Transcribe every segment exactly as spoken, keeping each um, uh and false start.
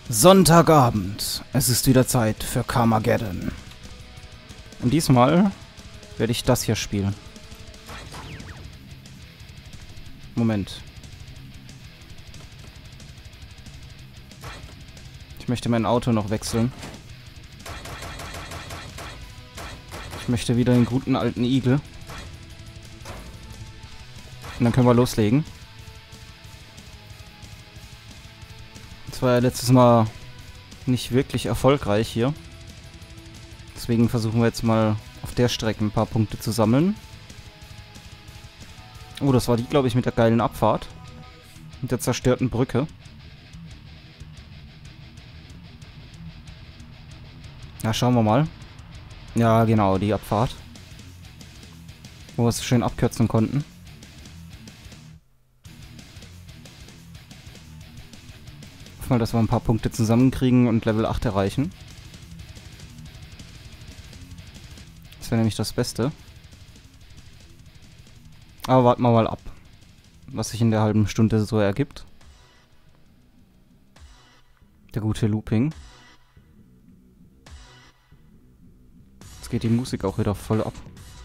Sonntagabend. Es ist wieder Zeit für Carmageddon. Und diesmal werde ich das hier spielen. Moment. Ich möchte mein Auto noch wechseln. Ich möchte wieder den guten alten Igel. Und dann können wir loslegen. Das war ja letztes Mal nicht wirklich erfolgreich hier. Deswegen versuchen wir jetzt mal auf der Strecke ein paar Punkte zu sammeln. Oh, das war die, glaube ich, mit der geilen Abfahrt. Mit der zerstörten Brücke. Ja, schauen wir mal. Ja, genau, die Abfahrt. Wo wir es schön abkürzen konnten. Mal, dass wir ein paar Punkte zusammenkriegen und Level acht erreichen. Das wäre nämlich das Beste. Aber warten wir mal ab, was sich in der halben Stunde so ergibt. Der gute Looping. Jetzt geht die Musik auch wieder voll ab.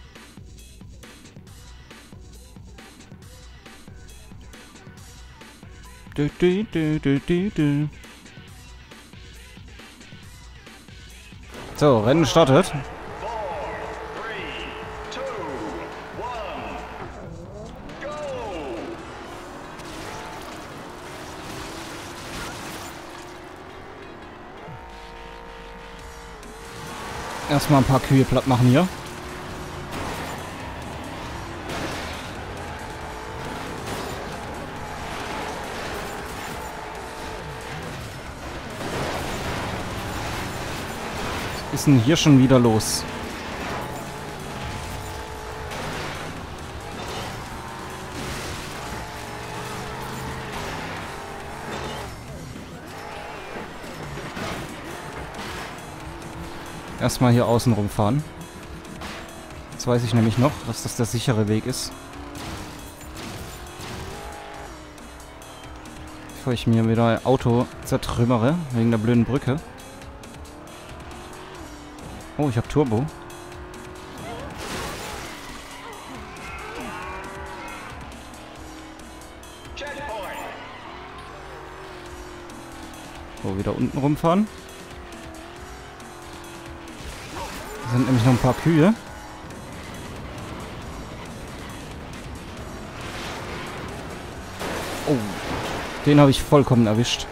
Du, du, du, du, du, du. So, Rennen startet. Erstmal ein paar Kühe platt machen hier. Was ist denn hier schon wieder los? Erstmal hier außen rumfahren. Jetzt weiß ich nämlich noch, dass das der sichere Weg ist. Bevor ich mir wieder ein Auto zertrümmere, wegen der blöden Brücke. Oh, ich habe Turbo. So, wieder unten rumfahren. Da sind nämlich noch ein paar Kühe. Oh, den habe ich vollkommen erwischt.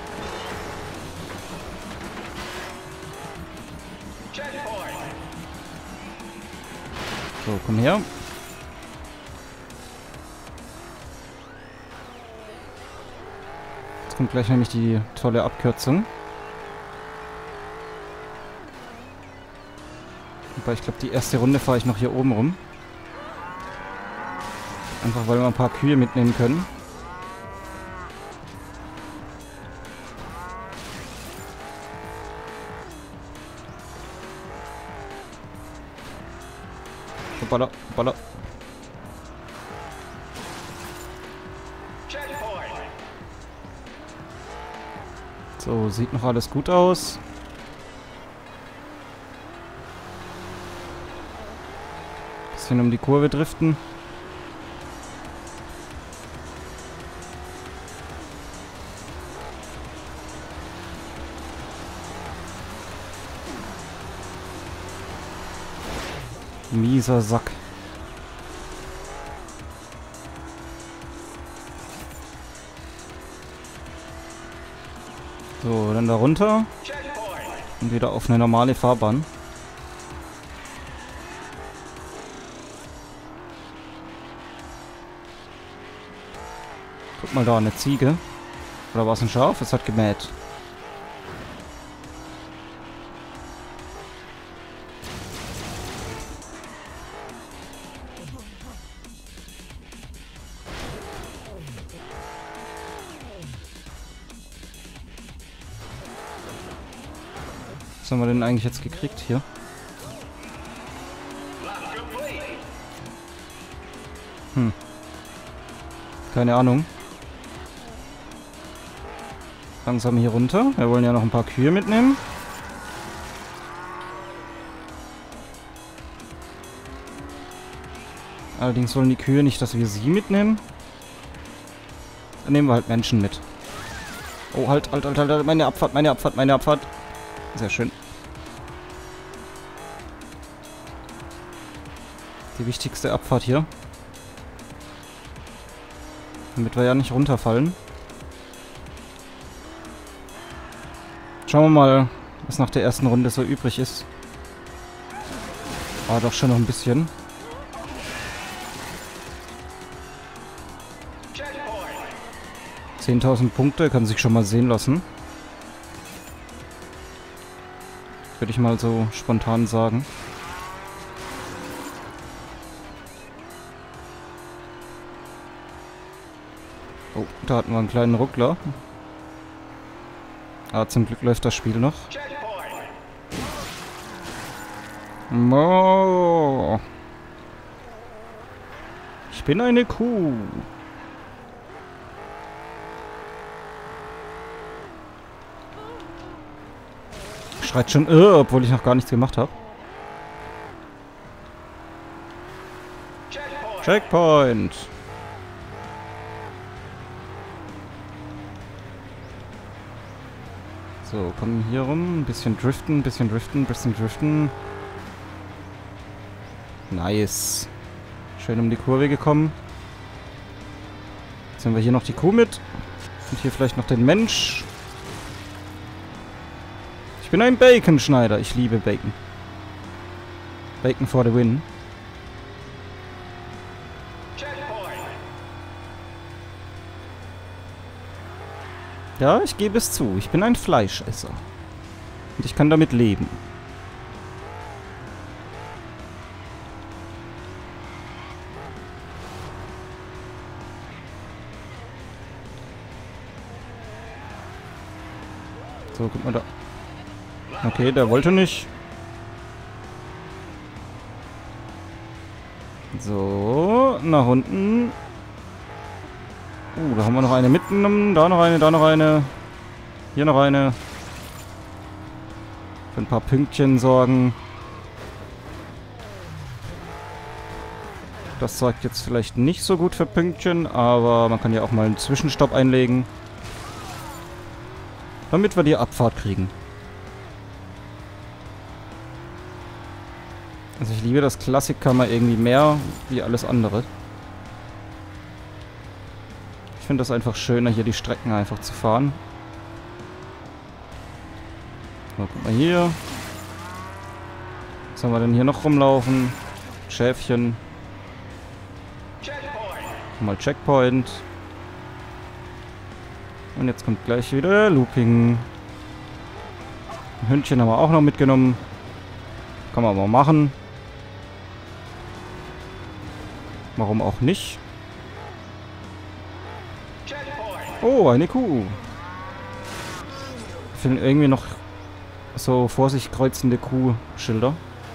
So, komm her. Jetzt kommt gleich nämlich die tolle Abkürzung. Aber ich glaube, die erste Runde fahre ich noch hier oben rum. Einfach, weil wir ein paar Kühe mitnehmen können. Baller, baller. So, sieht noch alles gut aus. Bisschen um die Kurve driften. Mieser Sack. So, dann da runter. Und wieder auf eine normale Fahrbahn. Guck mal da, eine Ziege. Oder war es ein Schaf? Es hat gemäht. Was haben wir denn eigentlich jetzt gekriegt hier? Hm. Keine Ahnung. langsam hier runter. Wir wollen ja noch ein paar Kühe mitnehmen. Allerdings wollen die Kühe nicht, dass wir sie mitnehmen. Dann nehmen wir halt Menschen mit. Oh, halt, halt, halt, halt, meine Abfahrt, meine Abfahrt, meine Abfahrt. Sehr schön. Die wichtigste Abfahrt hier. Damit wir ja nicht runterfallen. Schauen wir mal, was nach der ersten Runde so übrig ist. Ah, doch schon noch ein bisschen. zehntausend Punkte, kann sich schon mal sehen lassen. Würde ich mal so spontan sagen. Oh, da hatten wir einen kleinen Ruckler. Ah, zum Glück läuft das Spiel noch. Oh. Ich bin eine Kuh. Schreit schon, äh, obwohl ich noch gar nichts gemacht habe. Checkpoint. Checkpoint. So, kommen hier rum. Ein bisschen driften, ein bisschen driften, ein bisschen driften. Nice. Schön um die Kurve gekommen. Jetzt haben wir hier noch die Kuh mit. Und hier vielleicht noch den Mensch. Ich bin ein Baconschneider. Ich liebe Bacon. Bacon for the win. Ja, ich gebe es zu. Ich bin ein Fleischesser. Und ich kann damit leben. So, guck mal da. Okay, der wollte nicht. So, nach unten. Uh, da haben wir noch eine mitgenommen. Da noch eine, da noch eine. Hier noch eine. Für ein paar Pünktchen sorgen. Das sorgt jetzt vielleicht nicht so gut für Pünktchen, aber man kann ja auch mal einen Zwischenstopp einlegen. Damit wir die Abfahrt kriegen. Also ich liebe das Klassikkammer irgendwie mehr wie alles andere. Ich finde das einfach schöner, hier die Strecken einfach zu fahren. So, guck mal hier. Was haben wir denn hier noch rumlaufen? Schäfchen. Mal Checkpoint. Und jetzt kommt gleich wieder Looping. Ein Hündchen haben wir auch noch mitgenommen. Kann man mal machen. Warum auch nicht? Oh, eine Kuh. Ich finde irgendwie noch so vor sich kreuzende Kuhschilder.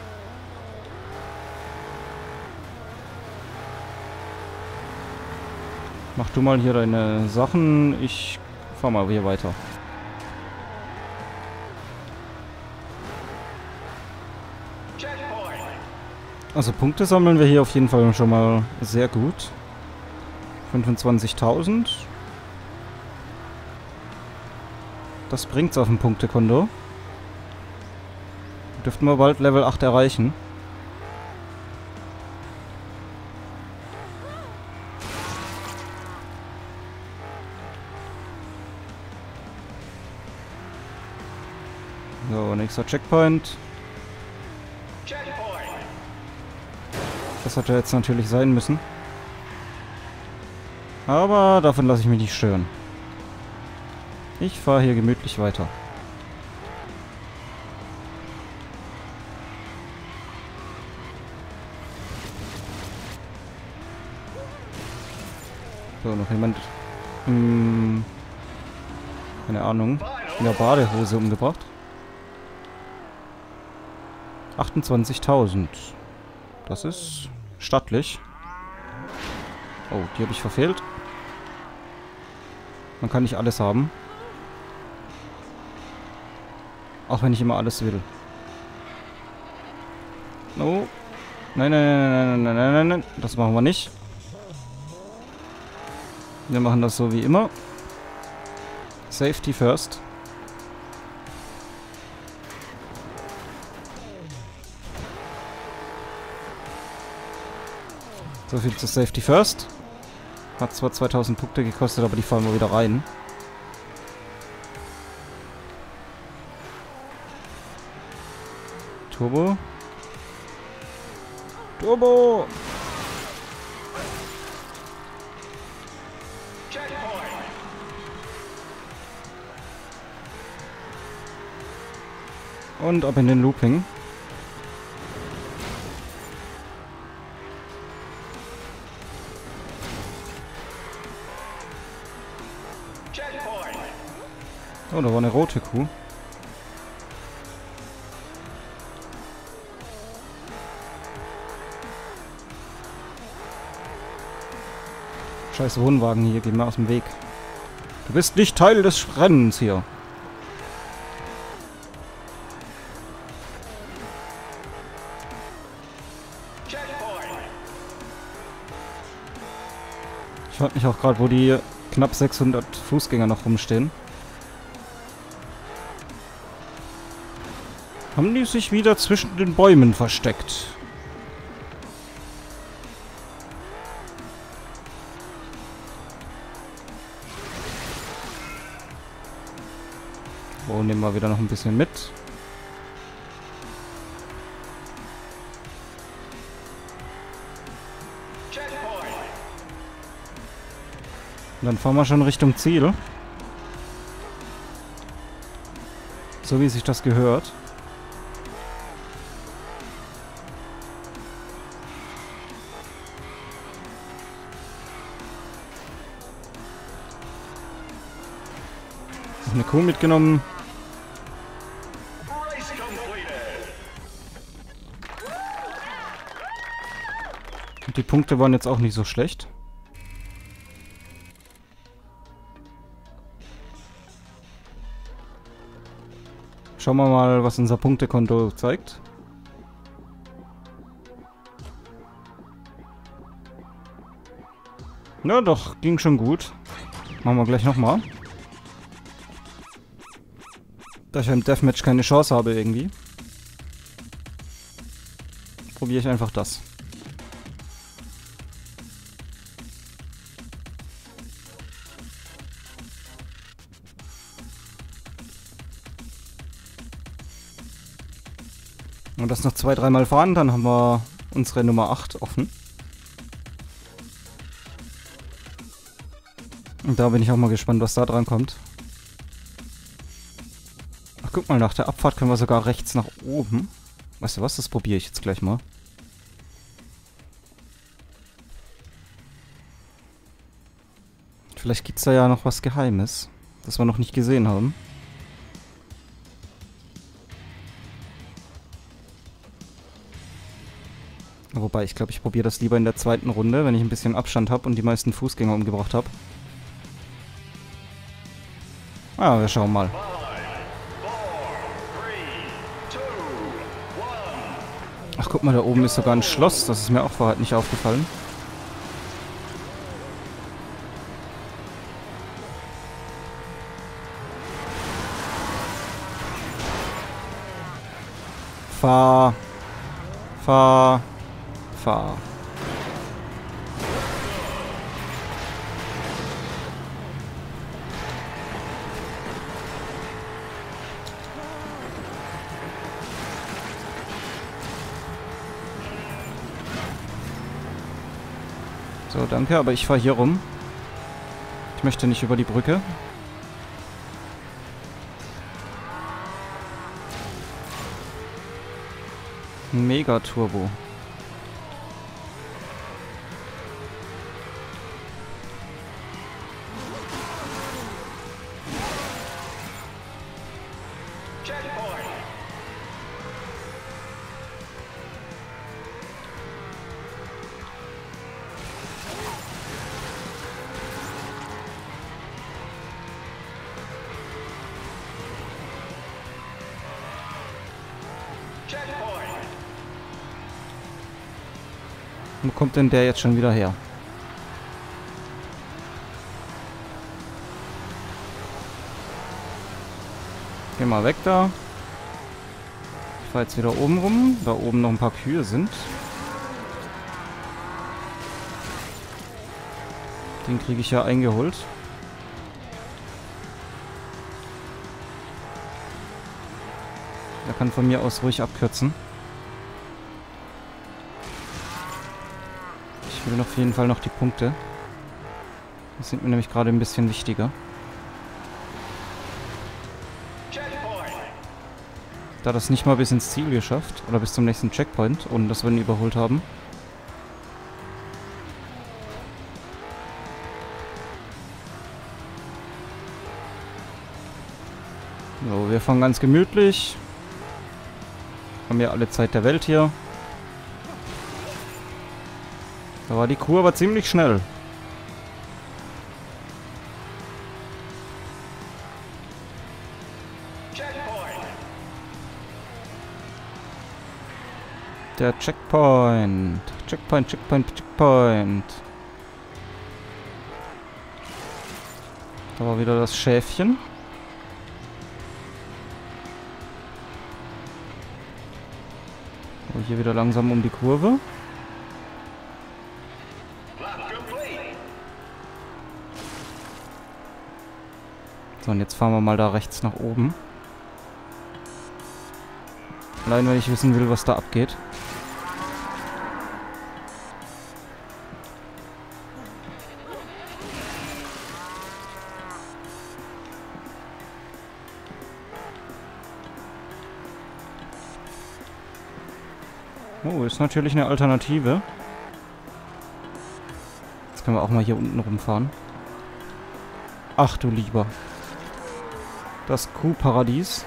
Mach du mal hier deine Sachen. Ich fahr mal hier weiter. Also Punkte sammeln wir hier auf jeden Fall schon mal sehr gut. fünfundzwanzigtausend. Das bringt's auf dem Punktekonto. Dürften wir bald Level acht erreichen. So, nächster Checkpoint. Das hat ja jetzt natürlich sein müssen. Aber davon lasse ich mich nicht stören. Ich fahre hier gemütlich weiter. So, noch jemand... Hm, keine Ahnung. In der Badehose umgebracht. achtundzwanzigtausend. Das ist stattlich. Oh, die habe ich verfehlt. Man kann nicht alles haben. Auch wenn ich immer alles will. Oh. Nein, nein, nein, nein, nein, nein, nein, nein. Das machen wir nicht. Wir machen das so wie immer. Safety first. So viel zu Safety first. Hat zwar zweitausend Punkte gekostet, aber die fallen wir wieder rein. Turbo. Turbo! Und ab in den Looping. Oh, da war eine rote Kuh. Scheiß Wohnwagen hier, geh mal aus dem Weg. Du bist nicht Teil des Rennens hier. Ich frage mich auch gerade, wo die knapp sechshundert Fußgänger noch rumstehen. Haben die sich wieder zwischen den Bäumen versteckt? Oh, nehmen wir wieder noch ein bisschen mit. Und dann fahren wir schon Richtung Ziel. So wie sich das gehört. Noch eine Kuh mitgenommen. Und die Punkte waren jetzt auch nicht so schlecht. Schauen wir mal, was unser Punktekonto zeigt. Na doch, ging schon gut. Machen wir gleich nochmal. Da ich im Deathmatch keine Chance habe irgendwie, probiere ich einfach das. Und das noch zwei, dreimal fahren, dann haben wir unsere Nummer acht offen. Und da bin ich auch mal gespannt, was da dran kommt. Ach, guck mal, nach der Abfahrt können wir sogar rechts nach oben. Weißt du was, das probiere ich jetzt gleich mal. Vielleicht gibt es da ja noch was Geheimes, das wir noch nicht gesehen haben. Wobei, ich glaube, ich probiere das lieber in der zweiten Runde, wenn ich ein bisschen Abstand habe und die meisten Fußgänger umgebracht habe. Ah, wir schauen mal. Ach, guck mal, da oben ist sogar ein Schloss. Das ist mir auch vorher nicht aufgefallen. Fahr. Fahr. Fahr. So, danke, aber ich fahre hier rum. Ich möchte nicht über die Brücke. Mega Turbo. Wo kommt denn der jetzt schon wieder her? Geh mal weg da. Ich fahre jetzt wieder oben rum. Da oben noch ein paar Kühe sind. Den kriege ich ja eingeholt. Der kann von mir aus ruhig abkürzen. Ich will auf jeden Fall noch die Punkte. Die sind mir nämlich gerade ein bisschen wichtiger. Da das nicht mal bis ins Ziel geschafft. Oder bis zum nächsten Checkpoint, ohne dass wir ihn überholt haben. So, wir fahren ganz gemütlich. Haben ja alle Zeit der Welt hier. Da war die Kuh aber ziemlich schnell. Der Checkpoint. Checkpoint, Checkpoint, Checkpoint. Da war wieder das Schäfchen. Oh, hier wieder langsam um die Kurve. So, und jetzt fahren wir mal da rechts nach oben. Allein, wenn ich wissen will, was da abgeht. Oh, ist natürlich eine Alternative. Jetzt können wir auch mal hier unten rumfahren. Ach du lieber. Das Kuhparadies.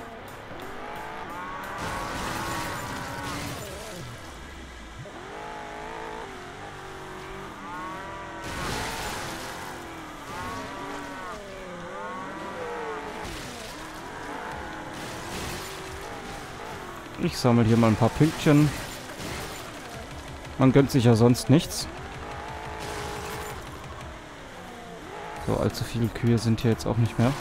Ich sammle hier mal ein paar Pünktchen. Man gönnt sich ja sonst nichts. So, allzu viele Kühe sind hier jetzt auch nicht mehr.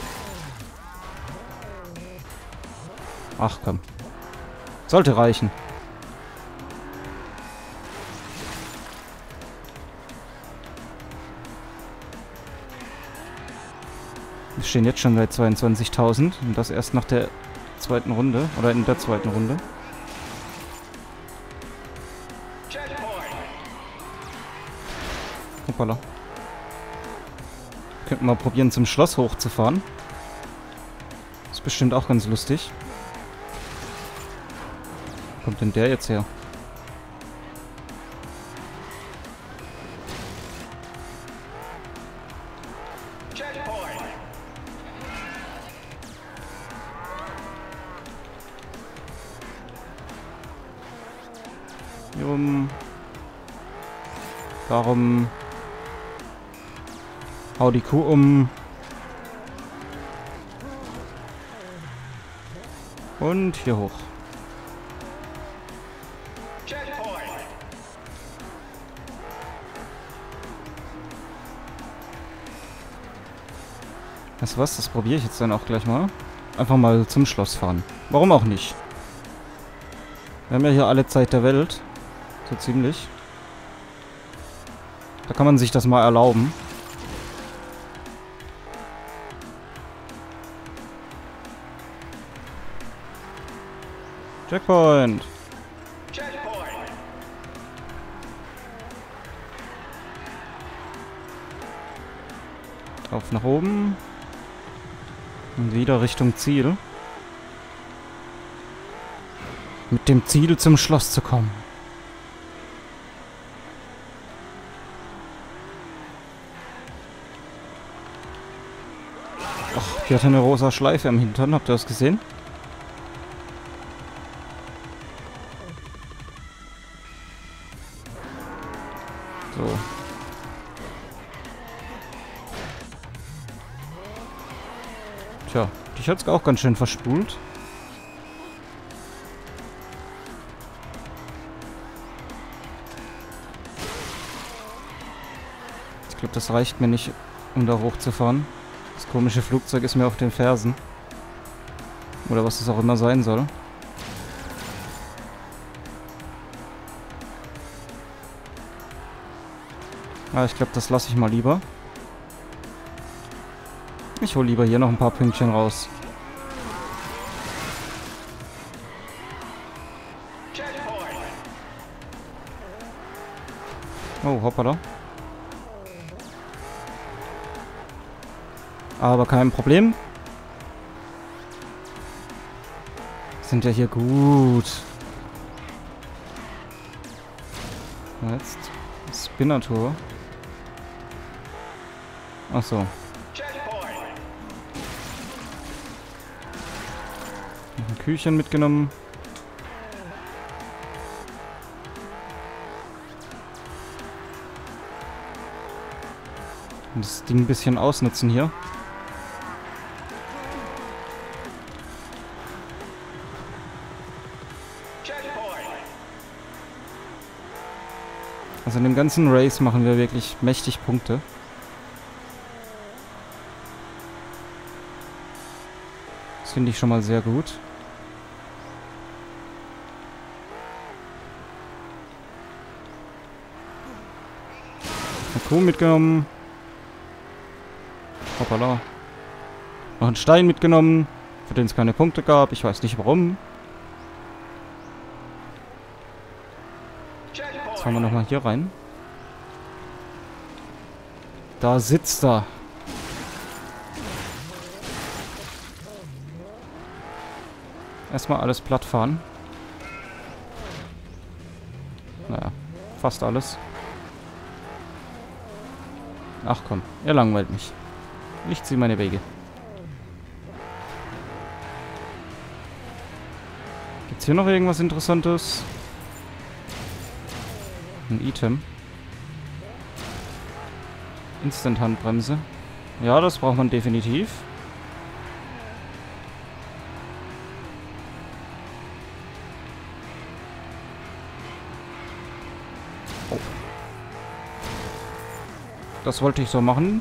Ach komm. Sollte reichen. Wir stehen jetzt schon bei zweiundzwanzigtausend und das erst nach der zweiten Runde oder in der zweiten Runde. Hoppala. Könnten wir mal probieren, zum Schloss hochzufahren. Ist bestimmt auch ganz lustig. Wo kommt denn der jetzt her? Um. Darum. Hau die Kuh um. Und hier hoch. Weißt du was? Das probiere ich jetzt dann auch gleich mal. Einfach mal zum Schloss fahren. Warum auch nicht? Wir haben ja hier alle Zeit der Welt. So ziemlich. Da kann man sich das mal erlauben. Checkpoint! Checkpoint! Auf nach oben. Und wieder Richtung Ziel. Mit dem Ziel zum Schloss zu kommen. Ach, hier hat eine rosa Schleife am Hintern. Habt ihr das gesehen? So. Tja, dich hat's auch ganz schön verspult. das reicht mir nicht, um da hochzufahren. Das komische Flugzeug ist mir auf den Fersen. Oder was es auch immer sein soll. Ah, ich glaube, das lasse ich mal lieber. Ich hole lieber hier noch ein paar Pünktchen raus. Oh, hoppala. Aber kein Problem. Sind ja hier gut. Jetzt Spinner-Tour. Ach so. Noch ein Kühlchen mitgenommen. Und das Ding ein bisschen ausnutzen hier. Also in dem ganzen Race machen wir wirklich mächtig Punkte. Das finde ich schon mal sehr gut. Eine Kuh mitgenommen. Hoppala. Noch einen Stein mitgenommen, für den es keine Punkte gab. Ich weiß nicht warum. Jetzt fahren wir nochmal hier rein. Da sitzt er. Erstmal alles platt fahren. Naja, fast alles. Ach komm, er langweilt mich. Ich ziehe meine Wege. Gibt's hier noch irgendwas Interessantes? Ein Item. Instant-Handbremse. Ja, das braucht man definitiv. Oh. Das wollte ich so machen.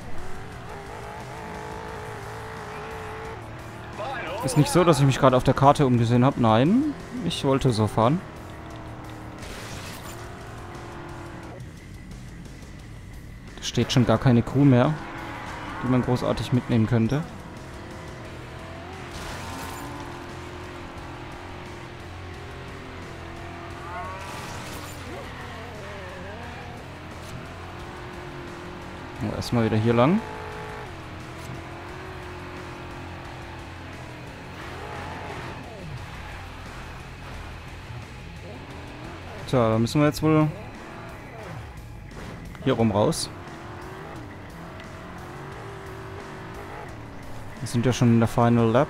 Ist nicht so, dass ich mich gerade auf der Karte umgesehen habe. Nein, ich wollte so fahren. Da steht schon gar keine Kuh mehr, die man großartig mitnehmen könnte. Oh, erstmal wieder hier lang. Tja, da müssen wir jetzt wohl hier rum raus. Wir sind ja schon in der Final Lap.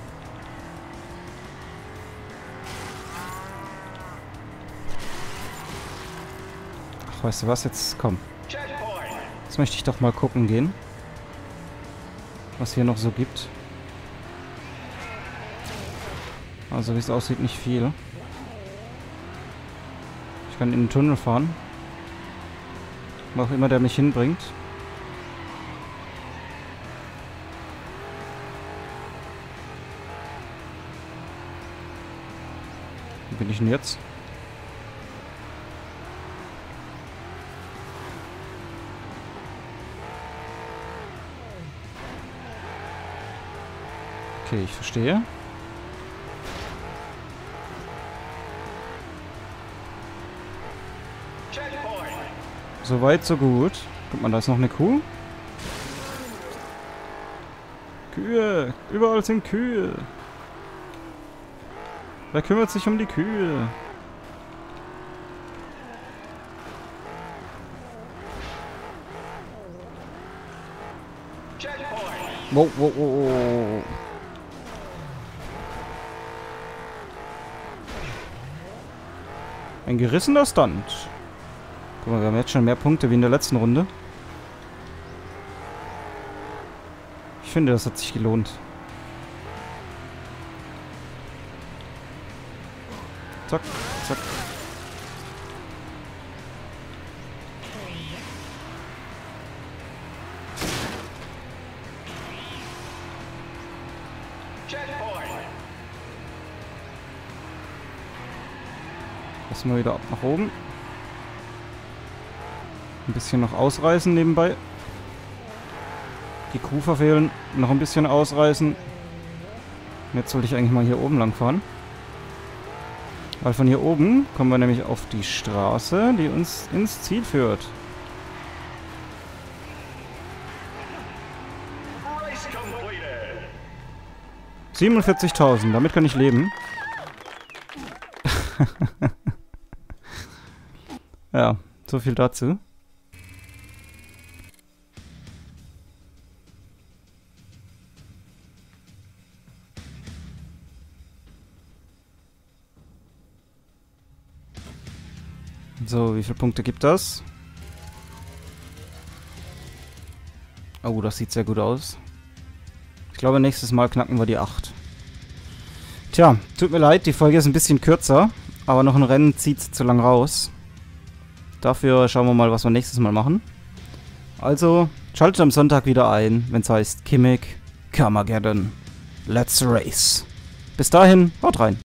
Ach, weißt du was? Jetzt komm. Jetzt möchte ich doch mal gucken gehen, was hier noch so gibt. Also wie es aussieht, nicht viel. Ich kann in den Tunnel fahren. Wo auch immer der mich hinbringt. Wo bin ich denn jetzt? Okay, ich verstehe. So weit, so gut. Guck mal, da ist noch eine Kuh. Kühe! Überall sind Kühe! Wer kümmert sich um die Kühe? Wow, wow, wow, wow. Ein gerissener Stunt. Guck mal, wir haben jetzt schon mehr Punkte wie in der letzten Runde. Ich finde, das hat sich gelohnt. Zack, zack. Lassen wir wieder ab nach oben. Ein bisschen noch ausreißen nebenbei. Die Kuh verfehlen. Noch ein bisschen ausreißen. Jetzt sollte ich eigentlich mal hier oben lang fahren. Weil von hier oben kommen wir nämlich auf die Straße, die uns ins Ziel führt. siebenundvierzigtausend, damit kann ich leben. Ja, so viel dazu. So, wie viele Punkte gibt das? Oh, das sieht sehr gut aus. Ich glaube, nächstes Mal knacken wir die acht. Tja, tut mir leid, die Folge ist ein bisschen kürzer, aber noch ein Rennen zieht zu lang raus. Dafür schauen wir mal, was wir nächstes Mal machen. Also, schaltet am Sonntag wieder ein, wenn es heißt Kimmik Carmageddon. Let's race. Bis dahin, haut rein.